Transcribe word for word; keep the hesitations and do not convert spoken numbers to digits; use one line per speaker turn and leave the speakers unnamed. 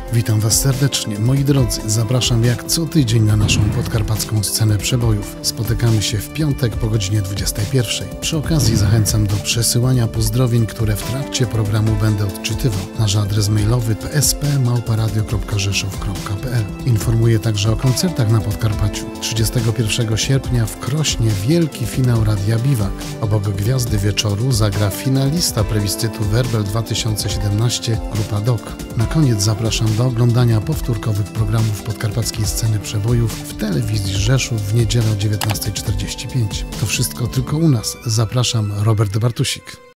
Witam Was serdecznie, moi drodzy. Zapraszam jak co tydzień na naszą podkarpacką scenę przebojów. Spotykamy się w piątek po godzinie dwudziestej pierwszej. Przy okazji zachęcam do przesyłania pozdrowień, które w trakcie programu będę odczytywał. Nasz adres mailowy p s p małpa radio kropka rzeszów kropka p l. Informuję także o koncertach na Podkarpaciu. trzydziestego pierwszego sierpnia w Krośnie wielki finał Radia Biwak. Obok gwiazdy wieczoru zagra finalista plebiscytu Werbel dwa tysiące siedemnaście grupa D O K. Na koniec zapraszam do oglądania powtórkowych programów podkarpackiej sceny przebojów w telewizji Rzeszów w niedzielę o dziewiętnasta czterdzieści pięć. To wszystko tylko u nas. Zapraszam, Robert Bartusik.